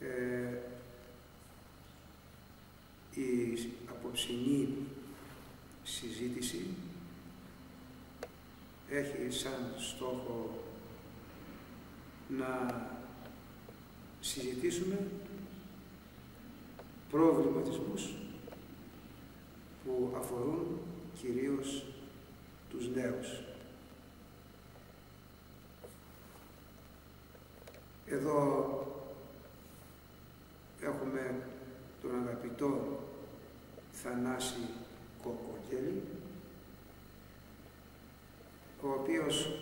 Η απόψινή συζήτηση έχει σαν στόχο να συζητήσουμε προβληματισμούς που αφορούν κυρίως τους νέους. Εδώ έχουμε τον αγαπητό Θανάση Κοκογέλη, ο οποίος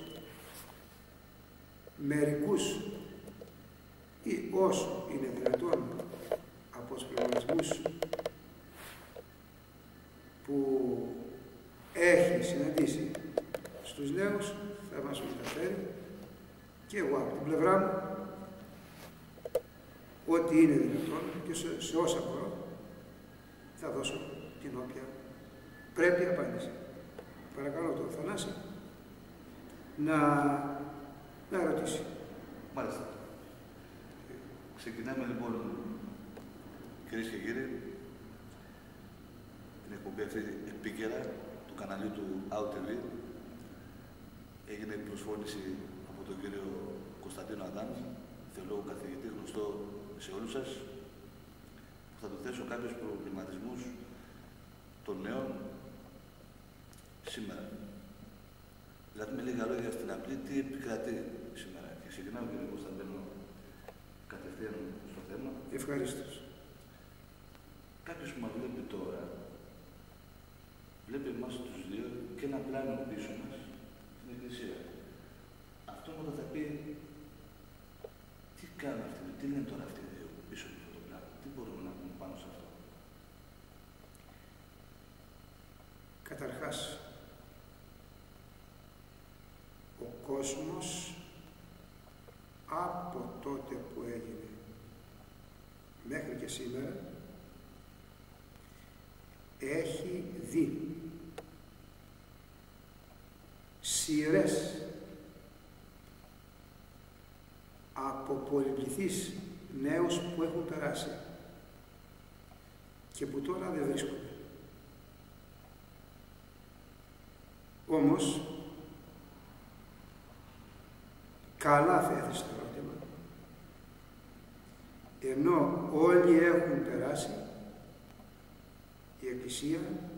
μερικούς ή όσο είναι δυνατόν από τους πληροφορισμούς που έχει συναντήσει στους νέους θα μας μεταφέρει, και εγώ από την πλευρά μου ό,τι είναι δυνατόν και σε όσα μπορώ θα δώσω την όποια πρέπει απάντηση. Παρακαλώ τον Θανάση να ρωτήσει. Μάλιστα. Ξεκινάμε λοιπόν, κυρίες και κύριοι, την εκπομπή αυτή επίκαιρα του καναλιού του OutTV. Έγινε προσφώνηση από τον κύριο Κωνσταντίνο Αντάμ, θεολόγο καθηγητή, γνωστό σε όλους σας, που θα του θέσω κάποιους προβληματισμούς των νέων σήμερα. Δηλαδή, με λίγα λόγια στην απλή, τι επικρατεί σήμερα. Και ξεκινάω, κύριε Κωνσταντίνο, κατευθείαν στο θέμα. Ευχαριστώ. Κάποιος που μας βλέπει τώρα, βλέπει εμάς τους δύο και ένα πλάνο πίσω μας στην εκκλησία. Αυτό όταν θα πει, τι κάνουν αυτοί, τι λένε τώρα αυτοί οι δύο πίσω από αυτό το πλάνο, τι μπορούμε να πούμε πάνω σε αυτό. Καταρχάς, ο κόσμος από τότε που έγινε μέχρι και σήμερα έχει δει σειρές από πολυπληθείς νέους που έχουν περάσει και που τώρα δεν βρίσκονται. Όμως, καλά θα έθεσε το ερώτημα. Ενώ όλοι έχουν περάσει, η Εκκλησία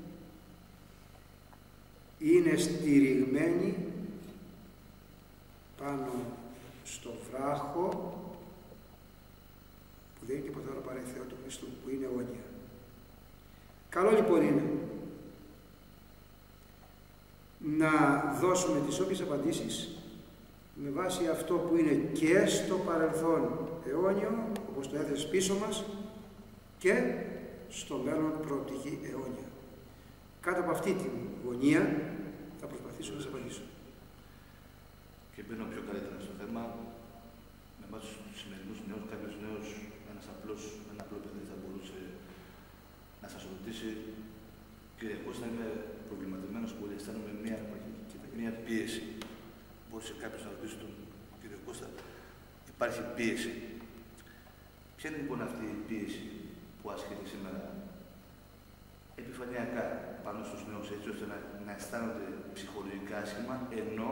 είναι στηριγμένη πάνω στο βράχο που δεν είναι τίποτα άλλο παρά η Θεό του Χριστού, που είναι αιώνια. Καλό λοιπόν είναι να δώσουμε τις όποιες απαντήσεις με βάση αυτό που είναι και στο παρελθόν αιώνιο, όπως το έθεσες πίσω μας, και στο μέλλον προοπτική αιώνια. Κάτω από αυτή τη γωνία θα προσπαθήσω να σας απαντήσω. Και μπαίνω πιο καλύτερα στο θέμα, με βάση τους σημερινούς νέους, κάποιος νέος, ένα απλό παιδί θα μπορούσε να σας ρωτήσει, κύριε Κώστα, είμαι προβληματισμένος πολύ, αισθάνομαι μια πίεση. Μπορούσε κάποιος να ρωτήσει τον κύριο Κώστα, υπάρχει πίεση. Ποια είναι λοιπόν αυτή η πίεση που ασκείται σήμερα επιφανειακά πάνω στους νέους, έτσι ώστε να αισθάνονται ψυχολογικά άσχημα, ενώ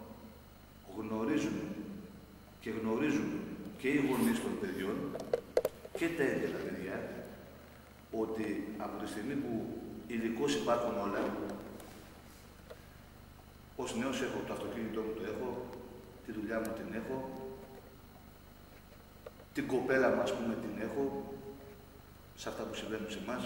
γνωρίζουν και οι γονείς των παιδιών και τα ίδια τα παιδιά ότι από τη στιγμή που ειδικώς υπάρχουν όλα, ως νέος έχω το αυτοκίνητό μου, το έχω, τη δουλειά μου την έχω, την κοπέλα μου ας πούμε την έχω, σε αυτά που συμβαίνουν σε εμάς.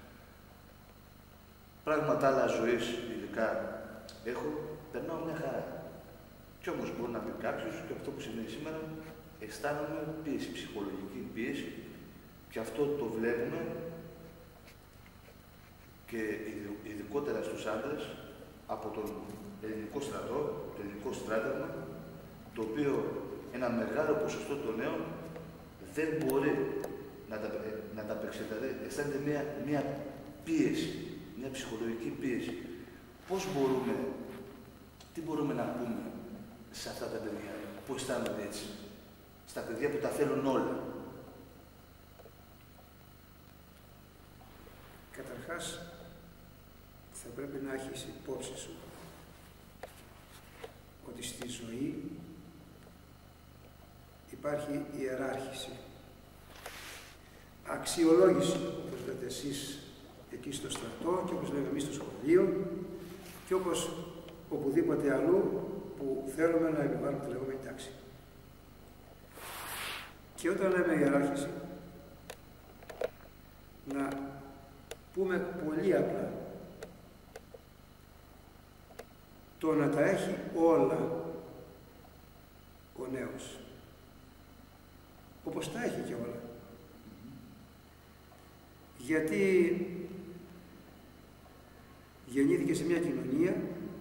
Πράγματα άλλα ζωής, ειδικά έχω, περνάω μια χαρά. Κι όμως μπορεί να πει κάποιος, και αυτό που συμβαίνει σήμερα, αισθάνομαι πίεση, ψυχολογική πίεση, και αυτό το βλέπουμε και ειδικότερα στους άντρες από τον ελληνικό στρατό, το ελληνικό στράτευμα, το οποίο ένα μεγάλο ποσοστό των νέων δεν μπορεί να τα απεξεταθεί. Αισθάνεται μια πίεση, μια ψυχολογική πίεση. Τι μπορούμε να πούμε σε αυτά τα παιδιά που αισθάνονται έτσι, στα παιδιά που τα θέλουν όλα. Καταρχάς, θα πρέπει να έχεις υπόψη σου ότι στη ζωή υπάρχει ιεράρχηση, αξιολόγηση, όπως λέτε εσείς εκεί στο στρατό και όπως λέμε εμείς στο σχολείο και όπως οπουδήποτε αλλού που θέλουμε να επιβάλλουμε τη λεγόμενη τάξη. Και όταν λέμε ιεράρχηση, να πούμε πολύ απλά, το να τα έχει όλα ο νέος, όπως τα έχει και όλα. Γιατί γεννήθηκε σε μια κοινωνία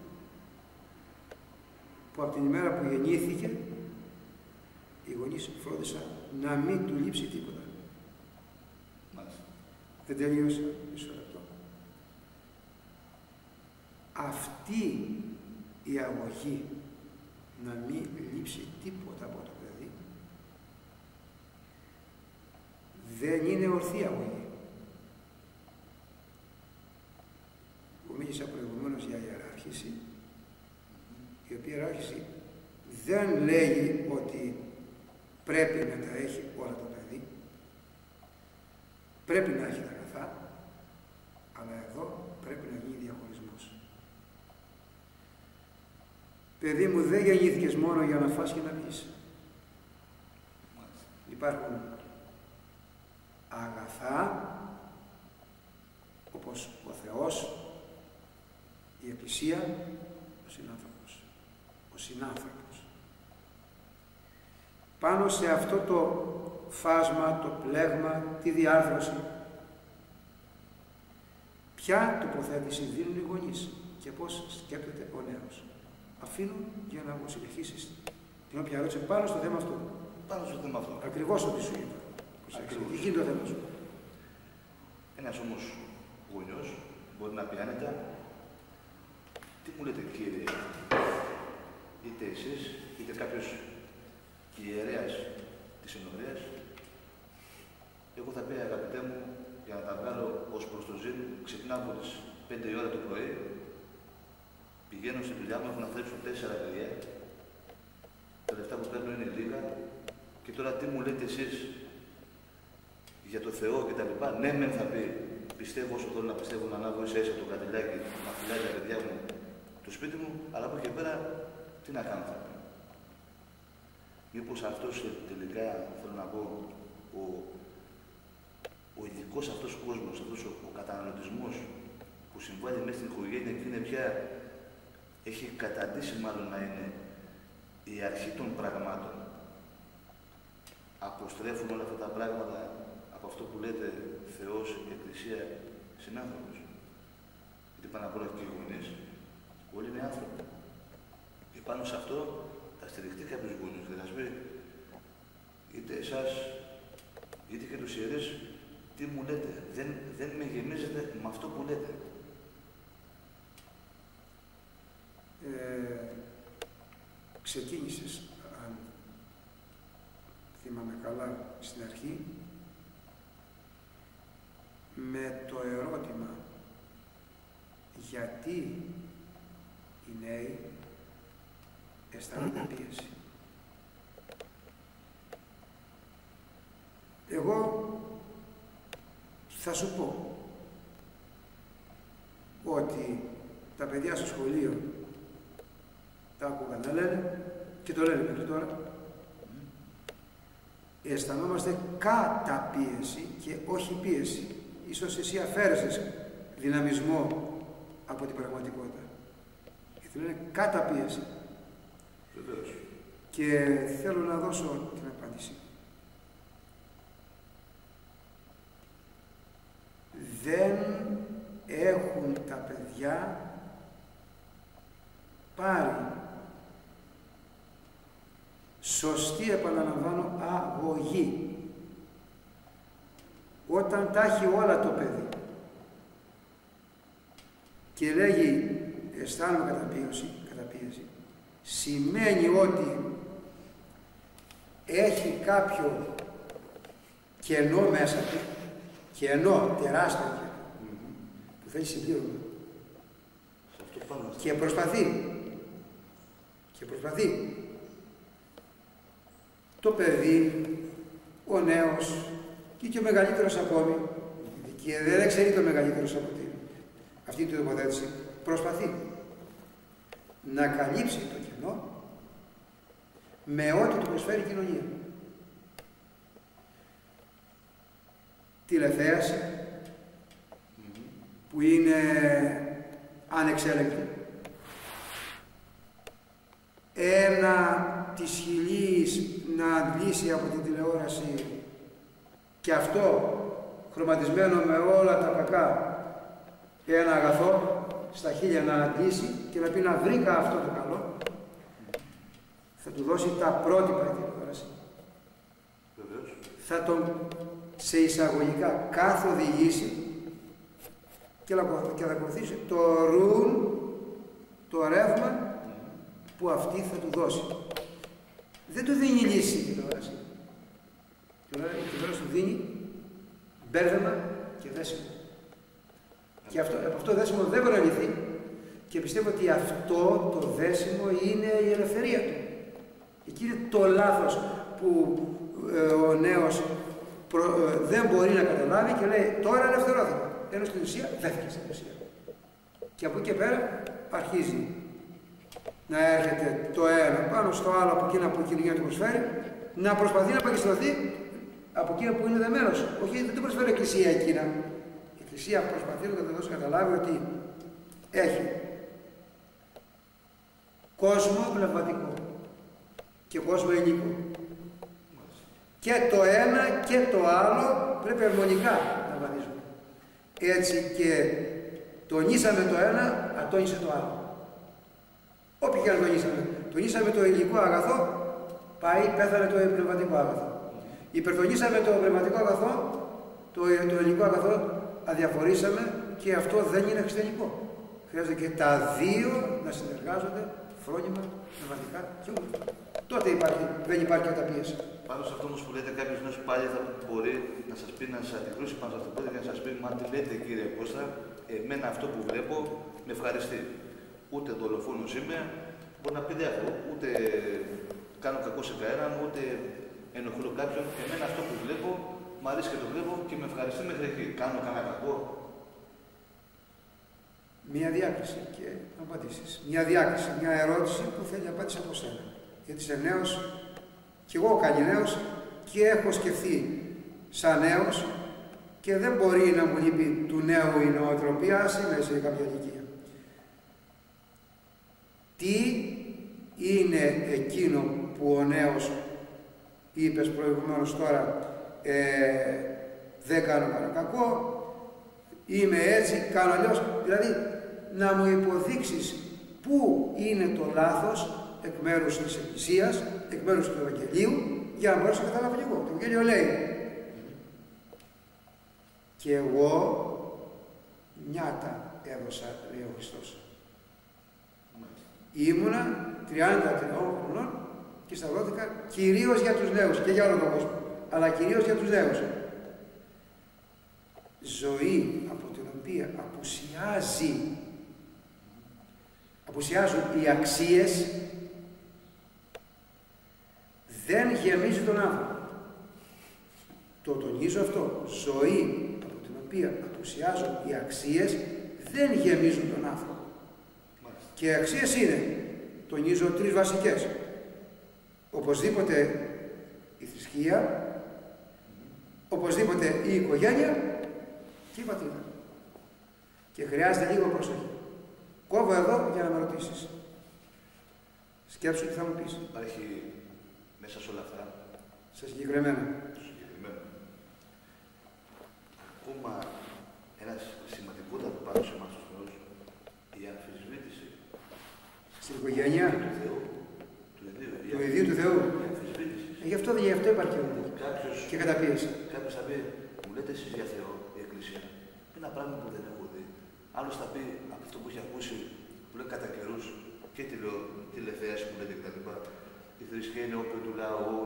που από την ημέρα που γεννήθηκε οι γονείς φρόντισαν να μην του λείψει τίποτα. Μάλιστα. Δεν τελείωσα, μισό λεπτό. Αυτή η αγωγή να μην λείψει τίποτα από το παιδί δεν είναι ορθή αγωγή. Που μίλησα προηγουμένως για ιεράρχηση, η οποία ιεράρχηση δεν λέει ότι πρέπει να τα έχει όλα το παιδί, πρέπει να έχει τα αγαθά, αλλά εδώ πρέπει να γίνει διαχωρισμός. Παιδί μου, δεν γεννήθηκες μόνο για να φας και να πεις. Υπάρχουν αγαθά, όπως ο Θεός, η Εκκλησία, ο συνάνθρωπος. Ο συνάνθρωπος. Πάνω σε αυτό το φάσμα, το πλέγμα, τη διάρθρωση, ποια τοποθέτηση δίνουν οι γονείς και πώς σκέπτεται ο νέος. Αφήνω για να μου συνεχίσεις την όποια ερώτηση πάνω στο θέμα αυτό. Πάνω στο θέμα αυτό. Ακριβώς ό,τι σου είπα. Τι γίνεται το θέμα σου. Ένας όμως γονιός μπορεί να πει άνετα, τι μου λέτε κύριε, είτε εσείς, είτε κάποιος ιερέας της ενορίας, εγώ θα πει αγαπητέ μου, για να τα βγάλω ως προς το ζήν, ξυπνάω από τις 5 η ώρα το πρωί, πηγαίνω στη δουλειά μου, έχω να θρέψω 4 παιδιά, τα λεφτά που παίρνω είναι λίγα και τώρα τι μου λέτε εσείς για το Θεό και τα λοιπά. Ναι, μεν θα πει, πιστεύω όσο θέλω να πιστεύω, να ανάβω ίσα το κατηλάκι, να φυλάει τα παιδιά μου, το σπίτι μου, αλλά από εκεί και πέρα τι να κάνω θα πει. Μήπως αυτός τελικά, θέλω να πω, ο ειδικός αυτός κόσμος, αυτός ο καταναλωτισμός που συμβάλλει μέσα στην οικογένεια και είναι πια, έχει καταντήσει μάλλον να είναι η αρχή των πραγμάτων. Αποστρέφουν όλα αυτά τα πράγματα από αυτό που λέτε Θεός, Εκκλησία, συνάνθρωπος. Γιατί πάνω απ' όλα και οι γονείς, όλοι είναι άνθρωποι. Και πάνω σε αυτό θα στηριχτεί κάποιος γονείς. Δηλαδή, είτε εσάς, είτε και τους ιερείς, τι μου λέτε. Δεν με γεμίζετε με αυτό που λέτε. Ξεκίνησες, αν θυμάμαι καλά, στην αρχή, με το ερώτημα γιατί οι νέοι αισθάνονται πίεση. Εγώ θα σου πω ότι τα παιδιά στο σχολείο τα άκουγαν να λένε και το λένε μέχρι τώρα. Αισθανόμαστε καταπίεση και όχι πίεση. Ίσως εσύ αφαίρεσες δυναμισμό από την πραγματικότητα. Γιατί λένε καταπίεση. Βεβαίως. Και θέλω να δώσω την απάντηση. Δεν έχουν τα παιδιά πάρει σωστή, επαναλαμβάνω, αγωγή. Όταν τα έχει όλα το παιδί και λέγει αισθάνομαι καταπίεση, σημαίνει ότι έχει κάποιο κενό μέσα του, κενό, τεράστιο κενό, Θέλει συμπλήρωμα. Αυτό και προσπαθεί. Και προσπαθεί. Το παιδί, ο νέος και ο μεγαλύτερος ακόμη, και δεν ξέρει το μεγαλύτερος από αυτή την τοποθέτηση, προσπαθεί να καλύψει το κενό με ό,τι του προσφέρει η κοινωνία. Τηλεθέαση, που είναι ανεξέλεγκτη, ένα της χιλής να αντλήσει από την τηλεόραση και αυτό χρωματισμένο με όλα τα κακά, ένα αγαθό στα χίλια να αντλήσει και να πει να βρήκα αυτό το καλό, θα του δώσει τα πρότυπα η τηλεόραση. Θα τον σε εισαγωγικά καθοδηγήσει και θα ακολουθήσει το ρουν, το ρεύμα που αυτή θα του δώσει. Δεν του δίνει λύση η τηλεόραση. Η τηλεόραση του δίνει μπέρδεμα και δέσιμο. Και από αυτό το δέσιμο δεν μπορεί να λυθεί και πιστεύω ότι αυτό το δέσιμο είναι η ελευθερία του. Εκεί είναι το λάθος που ο νέος δεν μπορεί να καταλάβει και λέει τώρα ελευθερώθηκα. Ενώ στην ουσία δέθηκε στην ουσία. Και από εκεί και πέρα αρχίζει να έρχεται το ένα πάνω στο άλλο από εκείνα που η κοινωνία του προσφέρει, να προσπαθεί να αποκριστρωθεί από εκείνα που είναι δεμένος. Όχι, δεν του προσφέρει η Εκκλησία εκείνα. Η Εκκλησία προσπαθεί να το δώσει καταλάβει ότι έχει κόσμο πνευματικό και κόσμο υλικό. Και το ένα και το άλλο πρέπει αρμονικά να βαδίζουμε. Έτσι και τονίσαμε το ένα, ατόνισε το άλλο. Όποιο και αν τονίσαμε το υλικό αγαθό, πάει, πέθανε το πνευματικό αγαθό. Υπερτονίσαμε το πνευματικό αγαθό, το υλικό αγαθό αδιαφορήσαμε και αυτό δεν είναι χριστιανικό. Χρειάζεται και τα δύο να συνεργάζονται φρόνημα, πνευματικά και όλα. Τότε δεν υπάρχει καταπίεση. Πάνω σε αυτό όμως που λέτε, κάποιος νέος πάλι θα μπορεί να σας πει, να σας αντικρούσει πάνω σε αυτό που λέτε και να σας πει, μα τι λέτε κύριε Κώστα, εμένα αυτό που βλέπω με ευχαριστεί. Ούτε δολοφόνος είμαι, μπορεί να πει διάφορο, ούτε κάνω κακό σε κανέναν, ούτε ενοχλώ κάποιον. Εμένα αυτό που βλέπω, μου αρέσει και το βλέπω και με ευχαριστεί μέχρι εκεί. Κάνω κανένα κακό. Μία διάκριση και απαντήσεις. Μία διάκριση, μια ερώτηση που θέλει απάντηση από σένα. Γιατί είσαι νέος, κι εγώ κάνει νέος και έχω σκεφτεί σαν νέος και δεν μπορεί να μου λείπει του νέου η νοοτροπία, ας είμαι σε κάποια ηλικία. Τι είναι εκείνο που ο νέος, είπες προηγουμένως τώρα, δεν κάνω κανένα κακό, είμαι έτσι, κάνω αλλιώς. Δηλαδή, να μου υποδείξεις πού είναι το λάθος εκ μέρους της Εκκλησίας, εκ μέρους του Ευαγγελίου, για να μπορέσω να καταλάβω και εγώ. Το Ευαγγέλιο λέει, και εγώ νιάτα έδωσα, λέει ο Χριστός. Ήμουνα 33 χρονών και σταυρώθηκα κυρίως για τους νέους και για όλο τον κόσμο, αλλά κυρίως για τους νέους. Ζωή από την οποία απουσιάζουν οι αξίες, δεν γεμίζει τον άνθρωπο. Το τονίζω αυτό. Ζωή από την οποία απουσιάζουν οι αξίες, δεν γεμίζουν τον άνθρωπο. Και οι αξίες είναι, τονίζω, 3 βασικές. Οπωσδήποτε η θρησκεία, οπωσδήποτε η οικογένεια και η πατρίδα. Και χρειάζεται λίγο προσοχή. Κόβω εδώ για να με ρωτήσεις. Σκέψου τι θα μου πεις. Υπάρχει μέσα σε όλα αυτά. Σε συγκεκριμένα. Ακόμα ένας σημαντικότατο πάνω σε εμάς τους νέους, η αμφισβήτηση. Στην οικογένεια. Του Θεού. Του ιδίου του Θεού. Η αμφισβήτηση. Γι' αυτό υπάρχει και καταπίεση. Κάποιος θα πει, μου λέτε εσείς για Θεό, η Εκκλησία. Ένα πράγμα που δεν έχω δει. Άλλος θα πει από αυτό που έχει ακούσει, που λέει κατά καιρούς και τηλεθέαση που λέτε κτλ. Η θρησκεία είναι όπλο του λαού.